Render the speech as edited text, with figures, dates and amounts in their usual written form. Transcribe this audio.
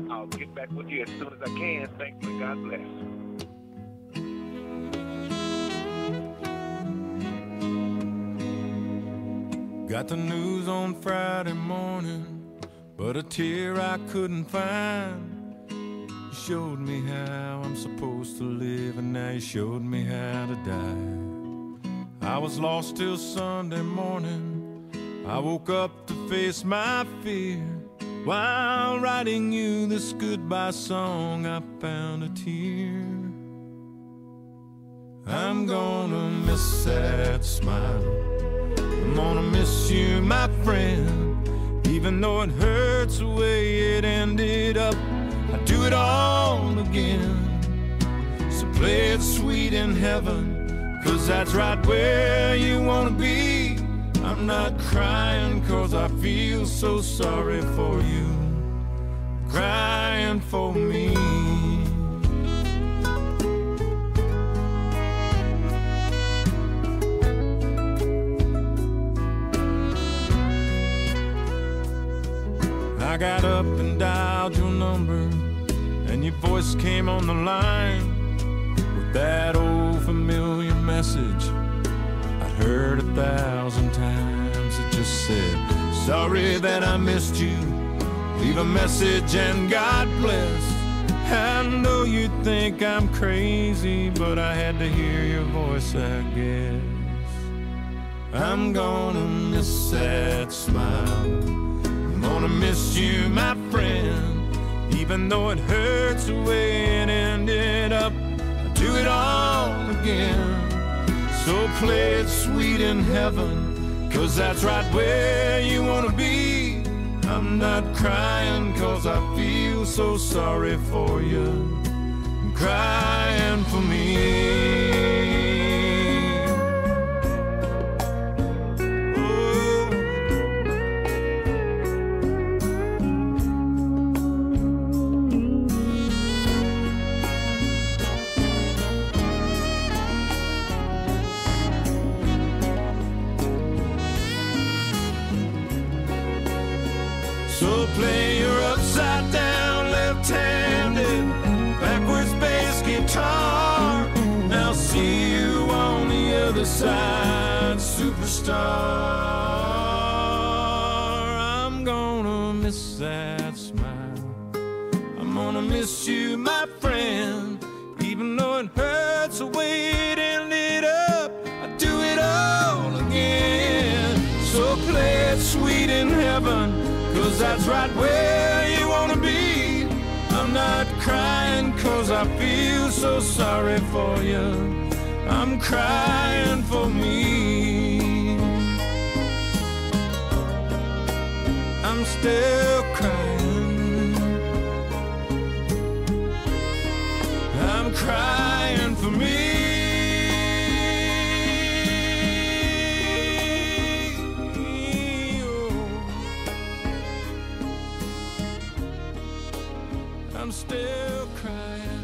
I'll get back with you as soon as I can. Thank you and God bless. Got the news on Friday morning, but a tear I couldn't find. You showed me how I'm supposed to live, and now you showed me how to die. I was lost till Sunday morning. I woke up to face my fear. While writing you this goodbye song, I found a tear. I'm gonna miss that smile. I'm gonna miss you, my friend. Even though it hurts the way it ended up, I'd do it all again. So play it sweet in heaven, 'cause that's right where you wanna be. I'm not crying 'cause I feel so sorry for you, I'm crying for me. I got up and dialed your number, and your voice came on the line with that old familiar message I'd heard 1,000 times. It just said, sorry that I missed you, leave a message and God bless. I know you think I'm crazy, but I had to hear your voice, I guess. I'm gonna miss that smile. I'm gonna miss you, my friend. Even though it hurts the way it ended up, I'll do it all again. So play it sweet in heaven, 'cause that's right where you wanna be. I'm not crying 'cause I feel so sorry for you, I'm crying for me. So play your upside down, left-handed, backwards bass guitar. I'll see you on the other side, superstar. I'm gonna miss that smile. I'm gonna miss you, my friend. Even though it hurts the way it ended up, I'd do it all again. So play it sweet in heaven, 'cause that's right where you wanna be. I'm not crying 'cause I feel so sorry for you, I'm crying for me. I'm still crying, I'm crying for me. I'm still crying.